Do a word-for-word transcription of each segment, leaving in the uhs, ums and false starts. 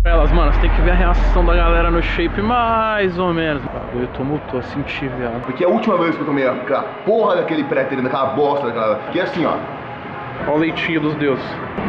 Elas, mano, você tem que ver a reação da galera no shape mais ou menos. O bagulho tumultou, senti, viado. Porque a última vez que eu tomei aquela porra daquele pré-treino, daquela bosta, daquela... que é assim, ó. Olha o leitinho dos deuses.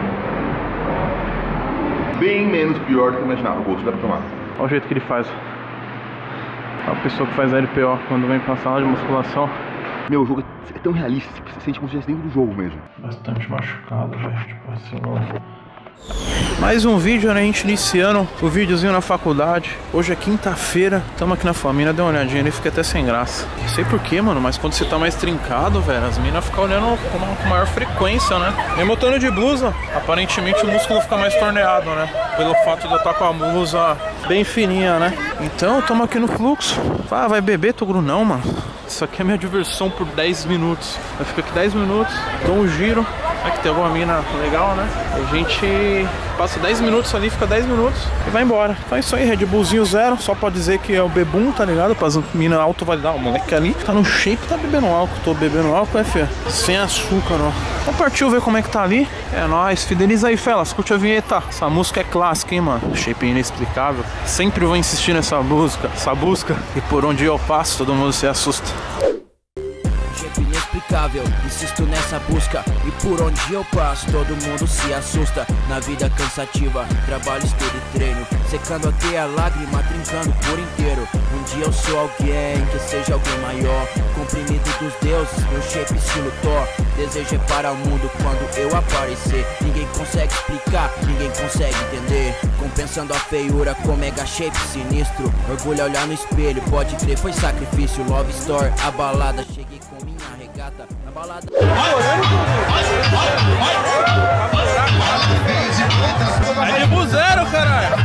Bem menos pior do que eu imaginava. O gosto dá pra tomar. Olha o jeito que ele faz. A pessoa que faz L P O quando vem pra sala de musculação. Meu, o jogo é tão realista, você sente como se estivesse dentro do jogo mesmo. Bastante machucado, velho. Tipo assim, ó. Mais um vídeo, né? A gente iniciando o videozinho na faculdade. Hoje é quinta-feira, estamos aqui na família. Dê uma olhadinha ali, fica até sem graça. Não sei porquê, mano, mas quando você tá mais trincado, velho, as minas ficam olhando com, uma, com maior frequência, né? Mesmo eu tô de blusa, aparentemente o músculo fica mais torneado, né? Pelo fato de eu estar com a blusa bem fininha, né? Então, estamos aqui no fluxo. Ah, vai beber, Toguro? Não, mano. Isso aqui é minha diversão por dez minutos. Eu fico aqui dez minutos, dou um giro. Aqui tem alguma mina legal, né? A gente passa dez minutos ali, fica dez minutos e vai embora. Então é isso aí, Red Bullzinho zero. Só pode dizer que é o bebum, tá ligado? Para as minas auto-validar. O moleque ali tá no shape, tá bebendo álcool. Tô bebendo álcool, é, fia? Sem açúcar, ó. Então partiu ver como é que tá ali. É nóis. Fideliza aí, Felas. Curte a vinheta. Essa música é clássica, hein, mano? Shape inexplicável. Sempre vou insistir nessa música, essa busca. E por onde eu passo, todo mundo se assusta. Inexplicável, insisto nessa busca. E por onde eu passo, todo mundo se assusta. Na vida cansativa, trabalho, estudo e treino, secando até a lágrima, trincando por inteiro. Um dia eu sou alguém, que seja alguém maior, comprimido dos deuses, meu shape estilo Thor. Desejo é para o mundo quando eu aparecer. Ninguém consegue explicar, ninguém consegue entender. Compensando a feiura com mega shape sinistro. Orgulho a olhar no espelho, pode crer, foi sacrifício. Love Store, a balada, cheguei com minha regata na balada. É de buzeiro, caralho.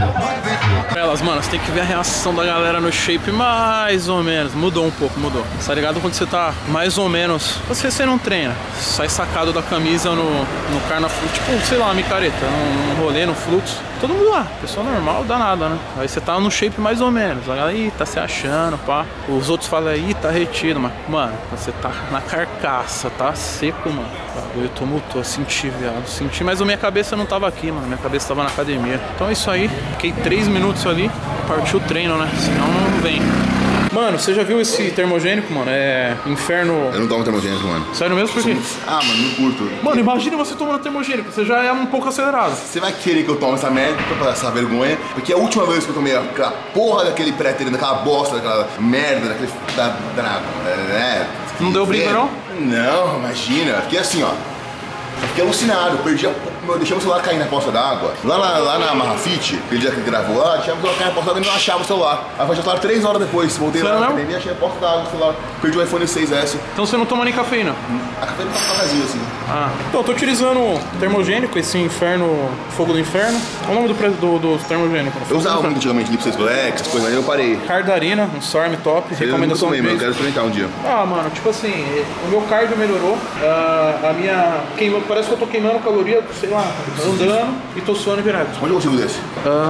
Elas, mano, você tem que ver a reação da galera no shape mais ou menos. Mudou um pouco, mudou. Tá ligado? Quando você tá mais ou menos, você, você não treina, sai sacado da camisa no, no carnaval, tipo, sei lá, uma micareta, num, num rolê, no fluxo. Todo mundo lá, pessoa normal, dá nada, né? Aí você tá no shape mais ou menos. Aí tá se achando, pá. Os outros falam aí, tá retido, mas, mano, você tá na carcaça, tá seco, mano. Eu tumultou, senti, viado. Senti, mas a minha cabeça não tava aqui, mano. Minha cabeça tava na academia. Então é isso aí. Fiquei três minutos ali. Partiu o treino, né? Senão não vem. Mano, você já viu esse termogênico, mano? É inferno... Eu não tomo termogênico, mano. Sério mesmo? Por quê? Ah, mano, não curto. Mano, imagina você tomando termogênico. Você já é um pouco acelerado. Você vai querer que eu tome essa merda pra passar essa vergonha? Porque a última vez que eu tomei aquela porra daquele pré-treino, daquela bosta, daquela merda, daquele... Da, da, é, não deu briga, não? Não, imagina. Fiquei assim, ó. Fiquei alucinado, perdi a... Eu deixei o celular cair na poça d'água. Lá na, lá na Marrafite, aquele dia que gravou lá, deixamos o celular cair na poça d'água e não achava o celular. Aí já estava três horas depois, voltei lá na academia, achei a poça d'água do celular. Perdi o iPhone seis S. Então você não toma nem cafeína? A cafeína tá vazio, assim. Ah. Então, eu tô utilizando termogênico, esse inferno, fogo do inferno. Qual o nome do, do, do termogênico? Eu usava muito antigamente Lipsis Black, essas coisas, aí eu parei. Cardarina, um SORM top, eu recomendação tomei, de mas eu quero experimentar um dia. Ah, mano, tipo assim, o meu cardio melhorou, uh, a minha... Queima, parece que eu tô queimando caloria, sei lá, andando e tô suando virado. Onde eu consigo desse?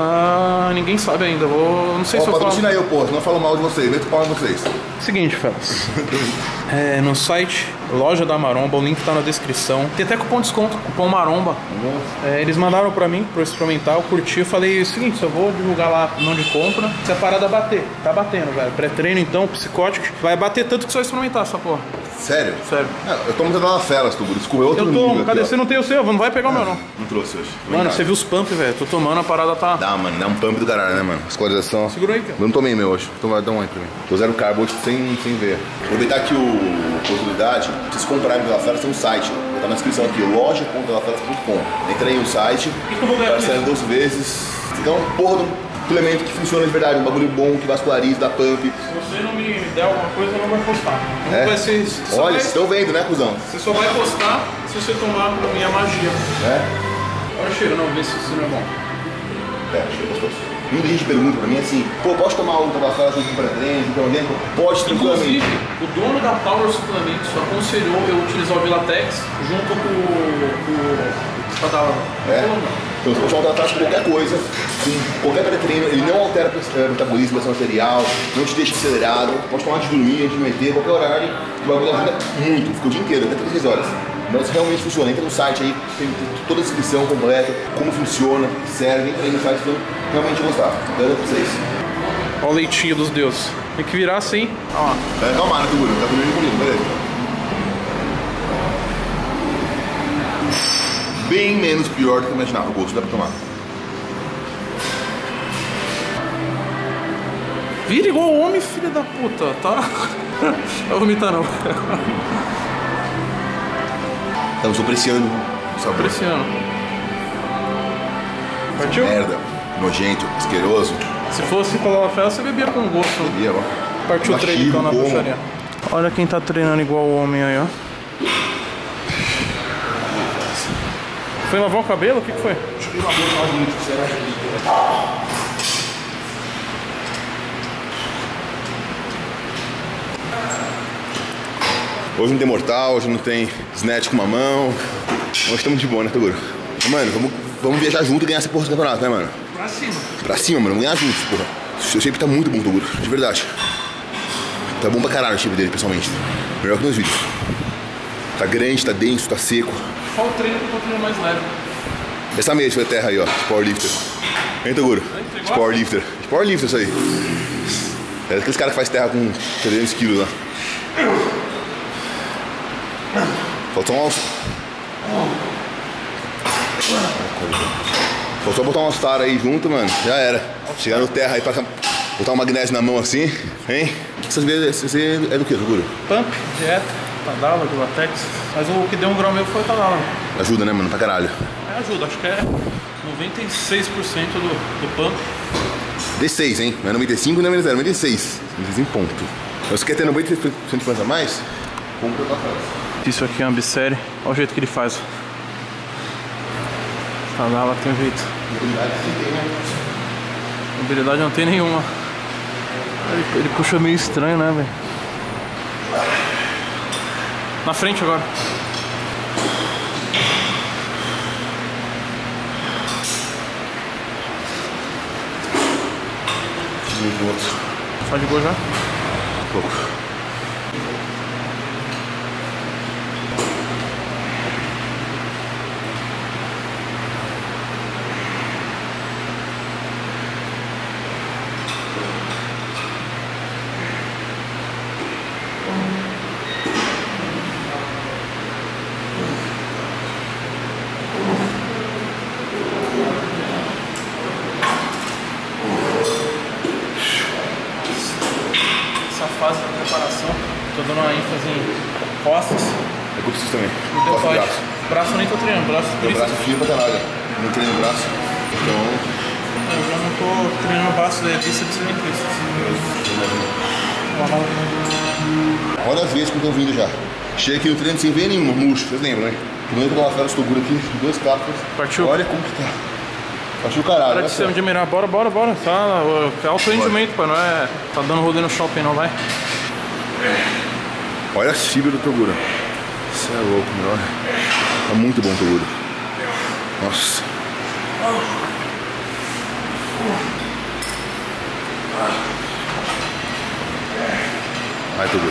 Ah, ninguém sabe ainda, vou... não sei Ó, se eu falo... patrocina eu, pô, não falo mal de vocês, meto pau em vocês. Seguinte, fellas. É, no site Loja da Maromba, o link tá na descrição. Tem até cupom de desconto, cupom Maromba. É, eles mandaram pra mim, pra eu experimentar, eu curti. Eu falei o seguinte, eu vou divulgar lá não de compra. Se a parada bater, tá batendo, velho. Pré-treino então, psicótico. Vai bater tanto que você vai experimentar essa porra. Sério? Sério. Não, eu tomo muita da Felas, tu escorreu outro Eu tomo, cadê? Você não tem o seu? Não vai pegar o meu, não. Não trouxe hoje. Mano, você viu os pump, velho? Tô tomando, a parada tá... Dá, mano, dá um pump do caralho, né, mano? Escolarização. Segura aí, cara. Eu não tomei meu hoje. Toma, dá um aí pra mim. Tô zero carbo hoje sem, sem ver. Vou aproveitar que o possibilidade, vocês comprarem pela Felas, tem um site. Tá na descrição aqui, loja ponto dela felas ponto com. Entra aí no site, parcela doze vezes. Você dá um porra de um suplemento que funciona de verdade, um bagulho bom, que vasculariza, dá pump. Se você não me der alguma coisa, eu não vai postar. Não é? vai ser... Olha, vai... vocês estão vendo, né, cuzão? Você só vai postar se você tomar a minha magia. É? Olha o cheiro, não, vê se isso não é bom. É, cheiro gostoso. Muita gente pergunta pra mim assim, pô, posso tomar o Tabafela sem pré-treino, então dentro? Pode, tranquilamente. Inclusive, o dono da Power Suplementos aconselhou eu utilizar o Vilatex junto com o Cadala. É? Então você pode tomar o Tabafela com qualquer coisa, sim, qualquer pré-treino, ele não altera o metabolismo, pressão arterial, não te deixa acelerado, pode tomar antes de dormir, antes de meter, qualquer horário, o bagulho ajuda muito, fica o dia inteiro, até três horas. Mas realmente funciona. Entra no site aí, tem toda a descrição completa, como funciona, serve. Entra aí no site, então realmente gostar. Garanto pra vocês. Olha o leitinho dos deuses. Tem que virar assim. Ó. Vai acalmar, né, Toguro? Tá comendo comigo, beleza. Bem menos pior do que eu imaginava. O gosto dá pra tomar. Vira igual o homem, filho da puta, tá? Não vou vomitar não. Estamos apreciando o sabor. Apreciando. Partiu? Merda, nojento, asqueroso. Se fosse Coca-Cola Fela, você bebia com gosto. Bebia, ó. Partiu o treino então na bruxaria. Olha quem tá treinando igual o homem aí, ó. Foi lavar o cabelo? O que que foi? Hoje não tem mortal, hoje não tem snatch com uma mão. Hoje estamos de boa, né, Toguro? Mano, vamos, vamos viajar junto e ganhar essa porra do campeonato, né, mano? Pra cima. Pra cima, mano, vamos ganhar juntos, porra. Seu shape tá muito bom, Toguro, de verdade. Tá bom pra caralho o shape dele, pessoalmente. Melhor que nos vídeos. Tá grande, tá denso, tá seco. Qual o treino que eu tô treinando mais leve? Essa mesa foi a terra aí, ó, de powerlifter. Hein, Toguro? De powerlifter. De powerlifter isso aí. É aqueles caras que faz terra com trezentos quilos lá. Falta só um... Falta só botar uma star aí junto, mano. Já era. Chegar no terra aí pra botar um magnésio na mão assim, hein? Essas vezes você é do que, Toguro? Pump, dieta, Tadala, de latex. Mas o que deu um grau meu foi o Tadala. Ajuda, né, mano? Pra caralho. É, ajuda. Acho que é noventa e seis por cento do, do pump. D seis, hein? Não é noventa e cinco, não é noventa e seis. noventa e seis em ponto. Mas você quer ter noventa e seis por cento de força a mais? Compra pra frente. Isso aqui é uma bissérie. Olha o jeito que ele faz. Tadala tem jeito. Mobilidade não tem nenhuma. Ele, ele puxa meio estranho, né, velho? Na frente agora. Faz de boa já? Pouco. Fase da preparação, tô dando uma ênfase em costas. É que eu preciso também. Não tem Costa e braço. Braço nem tô treinando, braço Meu tríceps. braço fio pra caralho. Não treino o braço. Então. Eu já não tô treinando braço, é bíceps nem tríceps. Olha as vezes que eu tô vindo já. Chega aqui no treino sem ver nenhuma, murcho, vocês lembram, né? Quando eu entro lá fora, estou Toguro aqui, dois capos. Partiu? Olha como que tá. Partiu o caralho. Para de se admirar, bora, bora, bora. Tá, é alto rendimento, pô, não é. Tá dando rolê no shopping, não vai? Olha a fibra do Toguro. Isso é louco, melhor. Tá muito bom, Toguro. Nossa. Vai, Toguro.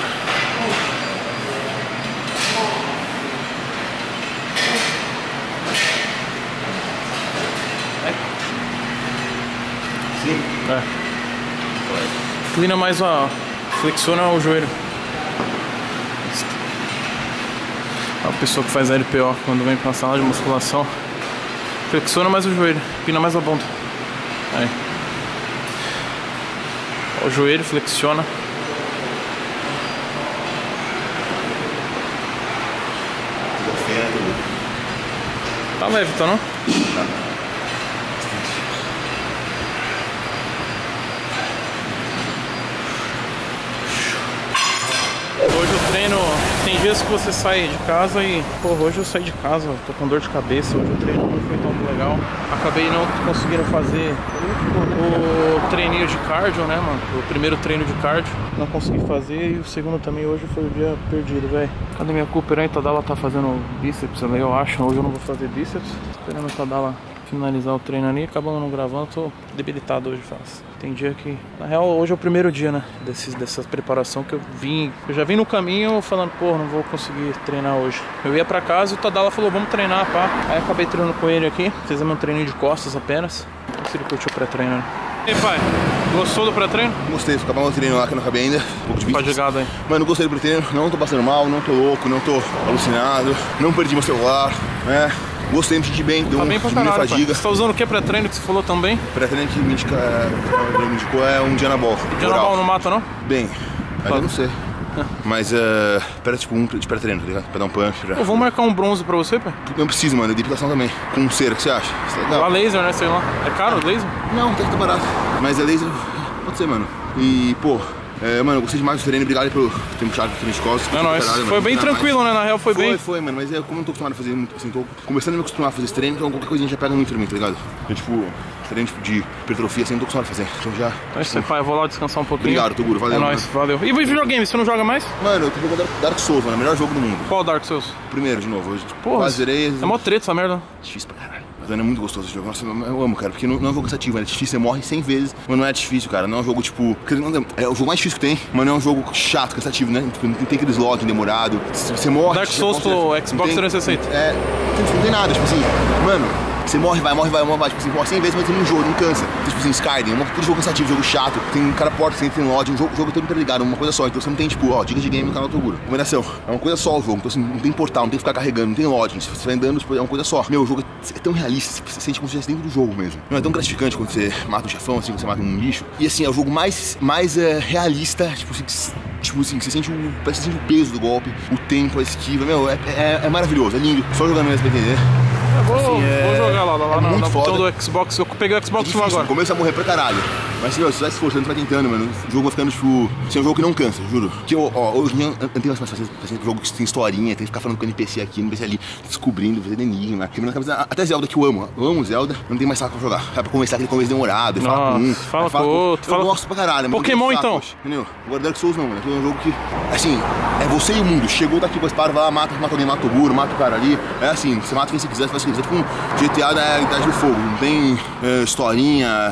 Sim. É. Inclina mais a. Flexiona o joelho. A pessoa que faz L P O quando vem pra sala de musculação, flexiona mais o joelho, empina mais a bunda. Aí. O joelho flexiona. Tá leve, tá não? Tá. Hoje o treino, tem dias que você sai de casa e, pô, hoje eu saí de casa, tô com dor de cabeça, hoje o treino não foi tão legal. Acabei não conseguindo fazer o treininho de cardio, né, mano? O primeiro treino de cardio, não consegui fazer, e o segundo também hoje foi o dia perdido, velho. Cadê minha Cooper aí? Tadala tá fazendo bíceps ali, eu acho. Hoje eu não vou fazer bíceps, esperando o Tadala finalizar o treino ali. Acabamos não gravando, tô debilitado hoje, faz. Tem dia que... Na real, hoje é o primeiro dia, né? Desse, dessa preparação que eu vim... Eu já vim no caminho falando, pô, não vou conseguir treinar hoje. Eu ia pra casa e o Tadala falou, vamos treinar, pá. Aí acabei treinando com ele aqui. Fizemos um treininho de costas apenas. Não sei se ele curtiu o pré-treino, né? E aí, pai? Gostou do pré-treino? Gostei, acabar o treino lá que eu não acabei ainda. Um pouco de Pode ligado aí. Mano, gostei do pré-treino. Não tô passando mal, não tô louco, não tô alucinado. Não perdi meu celular, né? Gostei, me senti bem, deu Tá um, bem pra diminuiu a caralho, fadiga. Você tá usando o que pré-treino que você falou também? Pré-treino que me, indica, me indicou é um Dianabol. Dianabol não mata, não? Bem, aí eu não sei. Mas, uh, pera, tipo, um de pré-treino, tá ligado? Pra dar um punch. Pra... Pô, vamos marcar um bronze pra você, pai? Não preciso, mano, depilação também. Com cera, o que você acha? Isso é legal. A laser, né? Sei lá. É caro o laser? Não, tem que tá barato. Mas é laser, pode ser, mano. E, pô, é, mano, eu gostei demais do treino. Obrigado por ter me puxado treino de costas. É nóis. Foi mano. bem tranquilo, mais. né? Na real, foi, foi bem. Foi, foi, mano. Mas é, como eu não tô acostumado a fazer muito, assim, tô começando a me acostumar a fazer esse treino, então qualquer coisinha já pega muito pra mim, tá ligado? Eu, tipo, treino tipo, de hipertrofia, assim, não tô acostumado a fazer. Então já. Então é isso aí, pai. Eu vou lá descansar um pouquinho. Obrigado, Toguro. Valeu. É nóis, valeu. E videogame, você não joga mais? Mano, eu tô jogando Dark Souls, mano. O melhor jogo do mundo. Qual Dark Souls? Primeiro, de novo. Hoje, Porra, quase zerei. É mó treta essa merda. Difícil pra caralho. Mas é muito gostoso esse jogo. Nossa, eu amo, cara. Porque não, não é um jogo cansativo, é difícil. Você morre cem vezes, mas não é difícil, cara. Não é um jogo tipo. É o jogo mais difícil que tem, mas não é um jogo chato, cansativo, né? Tipo, não tem aquele slot demorado. Você morre. Dark Souls pro Xbox trezentos e sessenta. É. Não tem nada, tipo assim. Mano. Você morre, vai, morre, vai, morre, vai, tipo assim, morre cem vezes, mas tem um jogo, não cansa. Tipo assim, Skyrim, um todo jogo cansativo, jogo chato, tem cada porta, você entra em lodge, um jogo, jogo todo interligado, uma coisa só. Então você não tem, tipo, ó, dicas de game no canal Toguro. Recomendação, é uma coisa só o jogo, então assim, não tem portal, não tem que ficar carregando, não tem lodge, você vai andando, tipo, é uma coisa só. Meu, o jogo é tão realista, você sente como se estivesse dentro do jogo mesmo. Não é tão gratificante quando você mata um chefão, assim, quando você mata um bicho. E assim, é o jogo mais, mais é, realista, tipo assim, tipo assim, você sente o, parece que você sente o peso do golpe, o tempo, a esquiva, meu, é, é, é maravilhoso, é lindo. Só jogando mesmo pra entender. Eu vou, assim, é, vou jogar lá, lá é na, muito na foda. do Xbox. Eu peguei o Xbox é One agora. No começo vai morrer pra caralho. Mas meu, se você vai se esforçando, você vai tentando, mano. O jogo vai ficando, tipo. Assim, é um jogo que não cansa, juro. Que eu, ó, hoje em dia eu não tenho mais fazer, fazer jogo que tem historinha, tem que ficar falando com o N P C aqui, N P C ali, descobrindo, fazendo enigma. Quebrando a cabeça. Até Zelda que eu amo. Eu amo Zelda, não tem mais saco pra jogar. É pra começar aquele começo demorado, Nossa, fala com um. Fala com outro. Eu gosto pra caralho. Pokémon então. Entendeu? Agora Dark Souls não, mano. É um jogo que. Assim, é você e o mundo. Chegou daqui com a espada, vai lá, mata, mata alguém, mata o Guro, mata o cara ali. É assim, você mata quem você quiser, você faz o que quiser. Tipo um G T A da Idade do Fogo. Não tem é, historinha.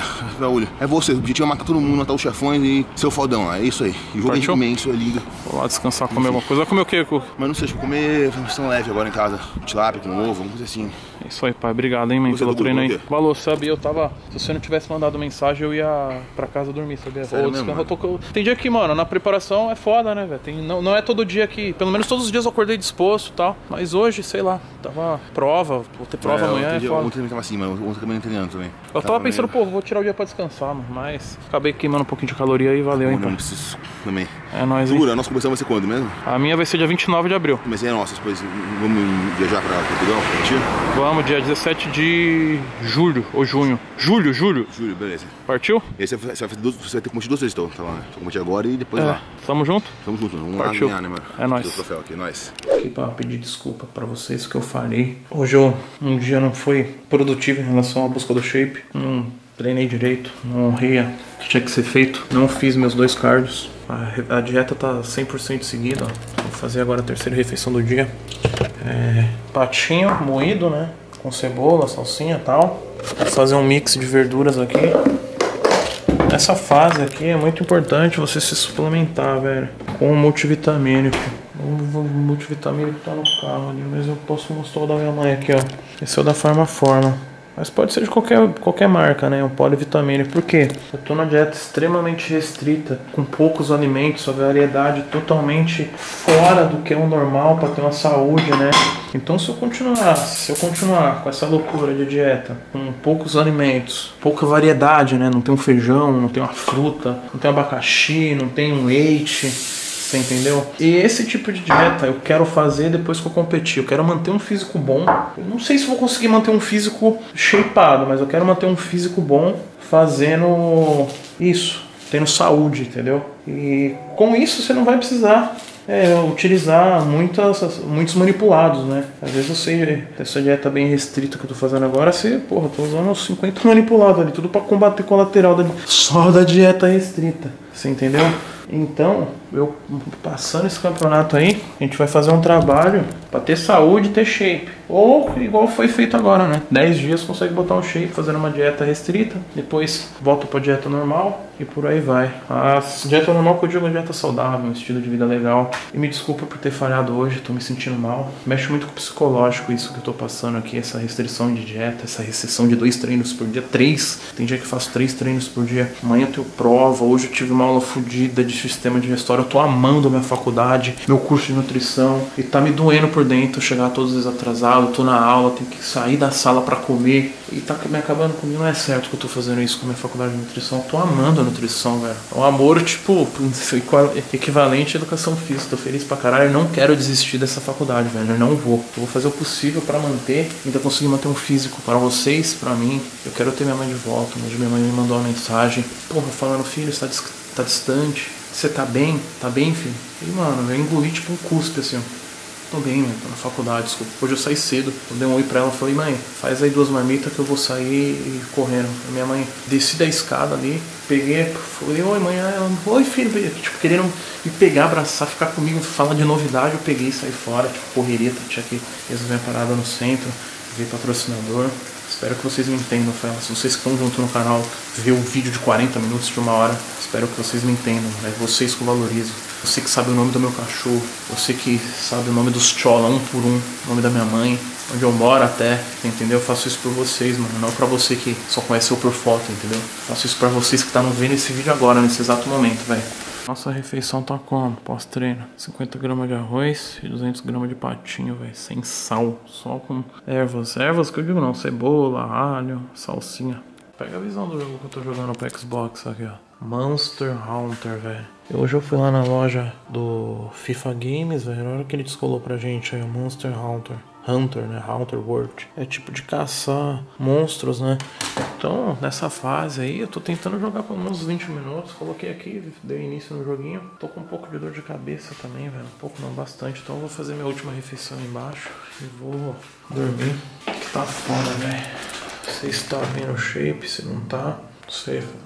É você. O objetivo é matar todo mundo, matar os chefões e ser o fodão. É isso aí. O jogo Partiu? é imenso, é lindo. Vou lá descansar, comer alguma coisa. Vai comer o quê, Cu? Mas não sei, deixa eu comer função leve agora em casa. Tilápia com ovo, vamos coisa assim. É isso aí, pai. Obrigado, hein, man, pelo treino aí. Valor, sabia? Eu tava. Se você não tivesse mandado mensagem, eu ia pra casa dormir, sabia? Sério Ou mesmo, eu tô... Tem dia que, mano, na preparação é foda, né, velho? Tem... Não, não é todo dia que. Pelo menos todos os dias eu acordei disposto e tal. Mas hoje, sei lá, tava prova, vou ter prova é, amanhã. Ontem, é foda. Ontem também tava assim, mano. Ontem também não treinando também. Eu tava, tava pensando, meio... pô, vou tirar o dia pra descansar, mano. Mas acabei queimando um pouquinho de caloria aí, valeu, hein, pai. Não preciso também. É nóis, hein? Segura, a nossa conversão vai ser quando mesmo? A minha vai ser dia vinte e nove de abril. Mas é nossa, depois vamos viajar pra Portugal, pra Mentira? Vamos, dia dezessete de julho, ou junho. Julho, julho. Julho, beleza. Partiu? E aí você vai, você vai, duas, você vai ter que competir duas vezes, então, tá lá, né? Você competir agora e depois é. lá. Tamo junto? Tamo junto, vamos Partiu. lá ganhar, né, mano? É nóis. Troféu aqui, nós. Aqui pra pedir desculpa pra vocês que eu falei. Hoje eu, um dia não foi produtivo em relação à busca do shape. Não treinei direito, não honrei o que tinha que ser feito. Não fiz meus dois cardios. A, a dieta tá cem por cento seguida, ó. Vou fazer agora a terceira refeição do dia. É, patinho moído, né? Com cebola, salsinha e tal. Vou fazer um mix de verduras aqui. Nessa fase aqui é muito importante você se suplementar, velho, com o multivitamínico. O multivitamínico tá no carro ali, mas eu posso mostrar o da minha mãe aqui, ó. Esse é o da Farmaforma. Mas pode ser de qualquer, qualquer marca, né? Um polivitamínico. Por quê? Eu tô na dieta extremamente restrita, com poucos alimentos, a variedade totalmente fora do que é o normal para ter uma saúde, né? Então se eu continuar, se eu continuar com essa loucura de dieta, com poucos alimentos, pouca variedade, né? Não tem um feijão, não tem uma fruta, não tem um abacaxi, não tem um leite. Você entendeu? E esse tipo de dieta eu quero fazer depois que eu competir. Eu quero manter um físico bom. Eu não sei se vou conseguir manter um físico shapeado, mas eu quero manter um físico bom fazendo isso, tendo saúde, entendeu? E com isso você não vai precisar é, utilizar muitas, muitos manipulados, né? Às vezes eu sei, essa dieta bem restrita que eu tô fazendo agora, você, porra, tô usando uns cinquenta manipulados ali, tudo pra combater colateral da, só da dieta restrita. Você entendeu? Então, eu passando esse campeonato aí, a gente vai fazer um trabalho pra ter saúde e ter shape. Ou igual foi feito agora, né? dez dias consegue botar um shape fazendo uma dieta restrita, depois volta pra dieta normal e por aí vai. A dieta normal que eu digo é dieta saudável, um estilo de vida legal. E me desculpa por ter falhado hoje, tô me sentindo mal. Mexe muito com o psicológico isso que eu tô passando aqui, essa restrição de dieta, essa restrição de dois treinos por dia, três. Tem dia que eu faço três treinos por dia. Amanhã eu tenho prova, hoje eu tive uma aula fodida de sistema digestório. Eu tô amando a minha faculdade, meu curso de nutrição, e tá me doendo por dentro chegar todos os dias atrasado. Eu tô na aula, tenho que sair da sala pra comer e tá me acabando comigo. Não é certo que eu tô fazendo isso com a minha faculdade de nutrição. Eu tô amando a nutrição, velho. É um amor, tipo, equivalente à educação física. Tô feliz pra caralho. Eu não quero desistir dessa faculdade, velho. Eu não vou. Eu vou fazer o possível pra manter, ainda conseguir manter um físico para vocês, pra mim. Eu quero ter minha mãe de volta. Hoje minha mãe me mandou uma mensagem. Porra, falando, filho, você tá, dis tá distante. Você tá bem? Tá bem, filho? E, mano, eu engoli tipo um cuspe, assim, ó. Tô bem, mano, tô na faculdade, desculpa. Hoje eu saí cedo, eu dei um oi pra ela, falei, mãe, faz aí duas marmitas que eu vou sair e correndo. A minha mãe, desci da escada ali, peguei, falei, oi mãe, ela, oi filho, tipo, querendo me pegar, abraçar, ficar comigo, falar de novidade, eu peguei e saí fora, tipo, correria, tinha que resolver a parada no centro, ver patrocinador. Espero que vocês me entendam, Fela. Se vocês que estão junto no canal, ver um vídeo de quarenta minutos, de uma hora, espero que vocês me entendam. É vocês que eu valorizo. Você que sabe o nome do meu cachorro, você que sabe o nome dos chola, um por um, o nome da minha mãe, onde eu moro até, entendeu? Eu faço isso por vocês, mano, não pra você que só conhece eu por foto, entendeu? Eu faço isso pra vocês que estão vendo esse vídeo agora, nesse exato momento, velho. Nossa refeição tá como? Pós-treino. cinquenta gramas de arroz e duzentos gramas de patinho, velho. Sem sal. Só com ervas. Ervas que eu digo não. Cebola, alho, salsinha. Pega a visão do jogo que eu tô jogando pro Xbox aqui, ó. Monster Hunter, velho. Hoje eu fui lá na loja do FIFA Games, velho. Na hora que ele descolou pra gente aí, o Monster Hunter. Hunter, né? Hunter World. É tipo de caçar monstros, né? Então, nessa fase aí, eu tô tentando jogar por uns vinte minutos. Coloquei aqui, dei início no joguinho. Tô com um pouco de dor de cabeça também, velho. Um pouco, não, bastante. Então eu vou fazer minha última refeição aí embaixo e vou dormir. Que tá foda, velho. Se está bem no shape, se não tá, não sei, velho.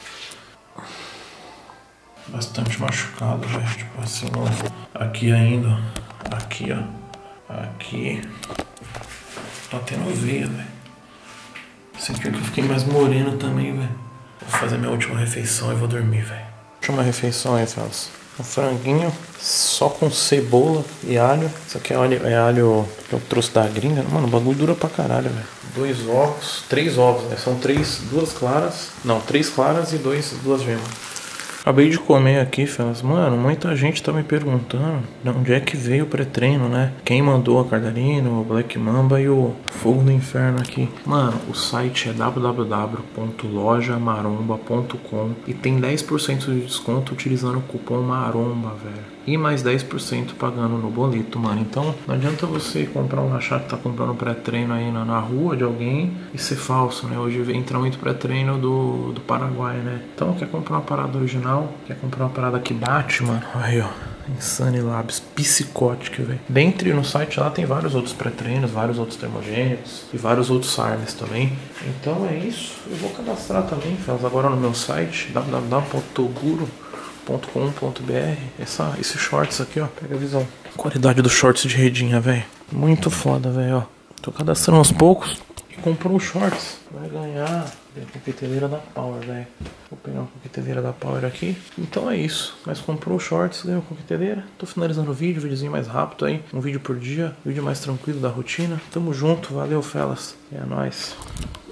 Bastante machucado, velho. Tipo assim, ó. Aqui ainda, aqui, ó. Aqui tá tendo veia, velho. Senti que eu fiquei mais moreno também, velho. Vou fazer minha última refeição e vou dormir, velho. Última refeição aí, fellas. Um franguinho só com cebola e alho. Isso aqui é alho, é alho que eu trouxe da gringa. Mano, o bagulho dura pra caralho, velho. Dois ovos, três ovos, né? São três, duas claras. Não, três claras e dois, duas gemas. Acabei de comer aqui, fellas. Mano, muita gente tá me perguntando de onde é que veio o pré-treino, né? Quem mandou a Cardarino, o Black Mamba e o Fogo do Inferno aqui. Mano, o site é w w w ponto loja maromba ponto com e tem dez por cento de desconto utilizando o cupom MAROMBA, velho. E mais dez por cento pagando no boleto, mano. Então, não adianta você comprar um, achar que tá comprando pré-treino aí na, na rua de alguém e ser falso, né? Hoje entra muito pré-treino do, do Paraguai, né? Então, quer comprar uma parada original, quer comprar uma parada que bate, mano. Aí, ó. Insane Labs, psicótico, velho. Dentre no site lá tem vários outros pré-treinos, vários outros termogênicos e vários outros SARMs também. Então é isso. Eu vou cadastrar também, faz agora no meu site w w w ponto toguro ponto com ponto b r. Essa, esse shorts aqui, ó, pega a visão. Qualidade dos shorts de redinha, velho. Muito foda, velho, ó. Tô cadastrando aos poucos e comprou os shorts. Vai ganhar a coqueteleira da Power, velho. Vou pegar uma coqueteleira da Power aqui. Então é isso. Mas comprou os shorts, ganhou a coqueteleira. Tô finalizando o vídeo, videozinho mais rápido aí. Um vídeo por dia, vídeo mais tranquilo da rotina. Tamo junto, valeu, fellas. É nóis.